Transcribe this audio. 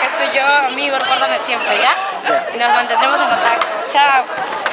esto y yo, amigo, recuérdame siempre, ¿ya? Y nos mantendremos en contacto. Chao.